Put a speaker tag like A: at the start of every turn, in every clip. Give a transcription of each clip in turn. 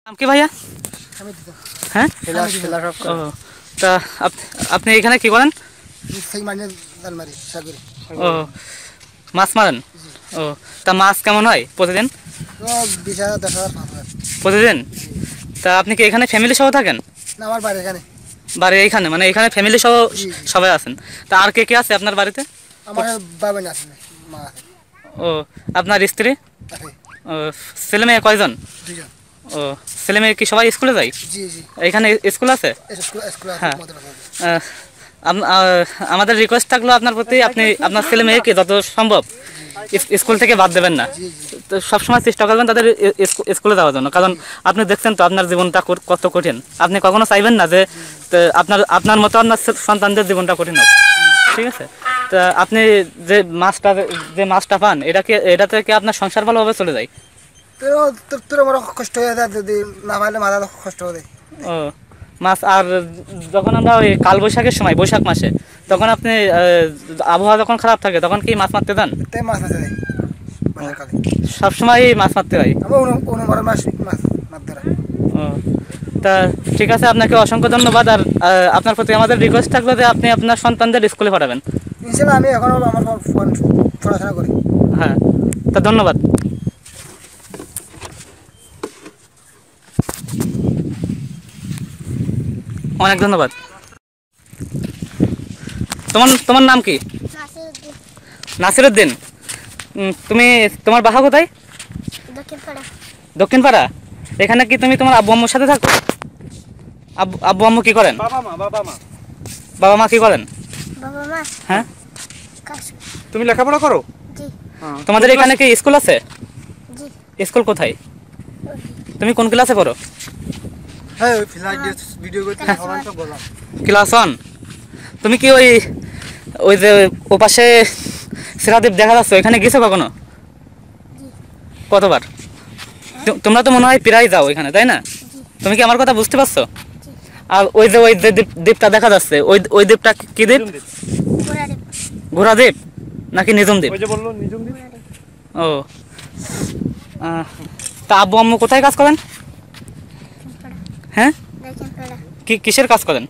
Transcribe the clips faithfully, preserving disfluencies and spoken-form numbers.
A: নাম কি ভাইয়া? হ্যাঁ, ও তা আপনি এখানে কি করেন? ও মাছ মারেন? ও তা মাছ কেমন হয় প্রতিদিন? প্রতিদিন? তা আপনি কি এখানে ফ্যামিলি সহ থাকেন?
B: আমার বাড়ি এখানে।
A: বাড়ি এইখানে, মানে এখানে ফ্যামিলি সহ সবাই আছেন? তা আর কে কে আছে আপনার বাড়িতে?
B: আমার বাবা আছে, মা আছে।
A: ও আপনার স্ত্রী? ও ছেলে মেয়ে কয়জন?
B: দুইজন।
A: ও ছেলে মেয়ে কি সবাই স্কুলে যায়?
B: জি জি।
A: এখানে স্কুল আছে? হ্যাঁ। আমাদের রিকোয়েস্ট থাকলো আপনার প্রতি, আপনি আপনার ছেলে মেয়েকে যত সম্ভব স্কুল থেকে বাদ দেবেন না। তো সবসময় চেষ্টা করবেন তাদের স্কুলে যাওয়ার জন্য, কারণ আপনি দেখছেন তো আপনার জীবনটা কত কঠিন। আপনি কখনো চাইবেন না যে আপনার আপনার মতো আপনার সন্তানদের জীবনটা কঠিন হোক, ঠিক আছে? তা আপনি যে মাছটা যে মাছটা পান, এটা কি এটাতে কি আপনার সংসার ভালোভাবে চলে যায়?
B: তোর আমার কষ্ট হয়ে যায়, যদি না পাইলে মাথা কষ্ট হয়ে যায়।
A: ও মাছ। আর যখন আমরা ওই কাল বৈশাখের সময়, বৈশাখ মাসে, তখন আপনি আবহাওয়া যখন খারাপ থাকে তখন কি মাছ মারতে যান?
B: মাছ মারতে যাই
A: সবসময় মাছ মারতে হয়? ও তা ঠিক আছে, আপনাকে অসংখ্য ধন্যবাদ। আর আপনার প্রতি আমাদের রিকোয়েস্ট থাকলো যে আপনি আপনার সন্তানদের স্কুলে পাঠাবেন।
B: আমি এখন আমার পড়াশোনা করি।
A: হ্যাঁ, তা ধন্যবাদ। অনেক ধন্যবাদ। তোমার তোমার নাম কি? নাসিরউদ্দিন। তুমি তোমার বাসা কোথায়?
C: দক্ষিণপাড়া।
A: দক্ষিণপাড়া। এখানে কি তুমি তোমার আব্বু আম্মুর সাথে থাকো? আব্বু আম্মু কি করেন?
B: বাবা মা বাবা মা
A: বাবা মা কি করেন?
C: বাবা মা
A: হ্যাঁ।
B: তুমি লেখাপড়া করো?
C: জি।
A: তোমাদের এখানে কি স্কুল আছে?
C: জি।
A: স্কুল কোথায়? তুমি কোন ক্লাসে পড়ো?
B: হ্যাঁ, ভিডিও করতে বললাম
A: ক্লাস ওয়ান। তুমি কি ওই ওই যে ওপাশে সেরাদ্বীপ দেখা যাচ্ছে, ওইখানে গেছো কখনো? কতবার? তোমরা তো মনে হয় প্রায় যাও ওইখানে, তাই না? তুমি কি আমার কথা বুঝতে পারছো? আর ওই যে ওই যে দ্বীপটা দেখা যাচ্ছে, ওই ওই দ্বীপটা কি দ্বীপ? ঘোড়া দ্বীপ নাকি নিজম দ্বীপ? ও তা আব্বু আম্মু কোথায় কাজ করেন? হ্যাঁ, কি কিসের কাজ করেন?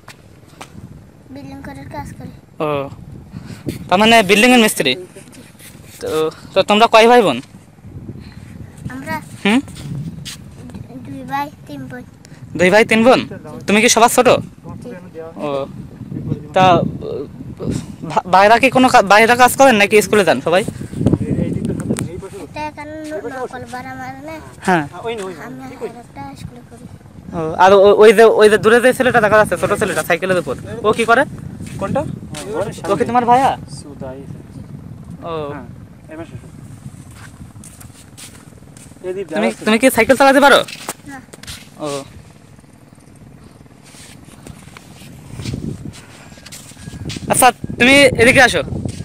A: ও তার মানে বিল্ডিং এর মিস্ত্রি। তো তো তোমরা কয় ভাই বোন?
C: আমরা
A: হুম
C: দুই ভাই তিন বোন।
A: দুই ভাই তিন বোন। তুমি কি সবার ছোট? ও তা বাইরে কি কোনো বাইরে কাজ করেন নাকি স্কুলে যান সবাই? হ্যাঁ। আর ওই যে ওই যে দূরে যে ছেলেটা দেখা যাচ্ছে, ছোট ছেলেটা সাইকেলের উপর, ও কি করে?
B: কোনটা?
A: ও কি তোমার ভাইয়া? ও তুমি তুমি কি সাইকেল চালাতে পারো?
C: না।
A: ও আচ্ছা, তুমি এদিকে আসো।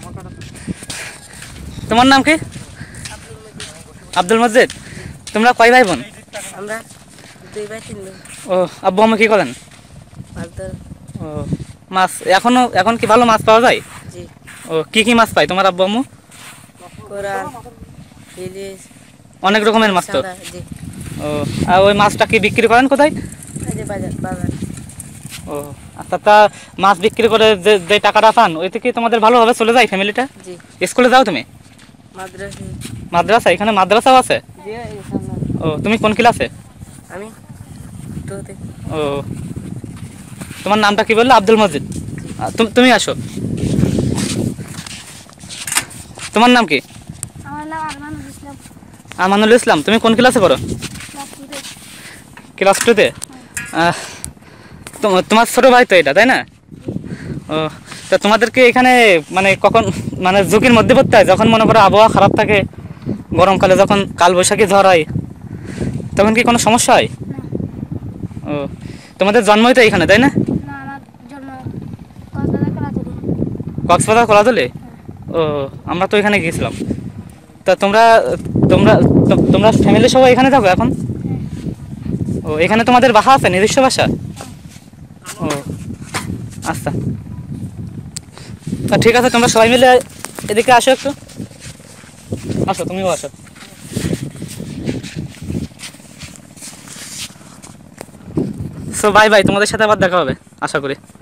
A: তোমার নাম কি? আব্দুল মজিদ। তোমরা কয় ভাই বোন?
D: আমরা দুই ভাই তিন বোন।
A: ও আব্বু আম্মু কি করেন? ও মাছ এখনো এখন কি ভালো মাছ পাওয়া যায়?
D: জি।
A: ও কি কি মাছ পায় তোমার আব্বু আম্মু?
D: কোরাল, ইলিশ,
A: অনেক রকমের মাছ তো।
D: জি।
A: ও আর ওই মাছটা কি বিক্রি করেন কোথায়?
D: এই যে বাজার বাজার।
A: ও আচ্ছা, তা মাছ বিক্রি করে যে যে টাকাটা পান, ওই থেকে তোমাদের ভালোভাবে চলে যায় ফ্যামিলিটা?
D: জি।
A: স্কুলে যাও তুমি?
D: মাদ্রাসা।
A: মাদ্রাসা? এখানে মাদ্রাসাও আছে?
D: জি, এই সামনে।
A: ও তুমি কোন ক্লাসে?
D: আমি টুতে।
A: ও তোমার নামটা কি বললে? আব্দুল মজিদ। তুমি আসো। তোমার নাম কি?
C: আমার নাম আরমানুল ইসলাম।
A: আমানুল ইসলাম। তুমি কোন ক্লাসে পড়ো? ক্লাস টুতে। তোমার ছোট ভাই তো এটা, তাই না? ও তা তোমাদেরকে এখানে মানে কখন মানে ঝুঁকির মধ্যে পড়তে হয় যখন মনে করো আবহাওয়া খারাপ থাকে, গরমকালে যখন কালবৈশাখী ঝড় হয়, তখন কি কোনো সমস্যা হয়? ও তোমাদের জন্মই তো এখানে, তাই না? কক্সবাজার কলাতলি। ও আমরা তো এখানে গিয়েছিলাম। তা তোমরা তোমরা তোমরা ফ্যামিলি সবাই এখানে থাকো এখন? ও এখানে তোমাদের বাসা আছে, নিজস্ব বাসা? ও আচ্ছা, তা ঠিক আছে, তোমরা সবাই মিলে এদিকে আসো, একটু আসো, তুমিও আসো। সো বাই বাই, তোমাদের সাথে আবার দেখা হবে আশা করি।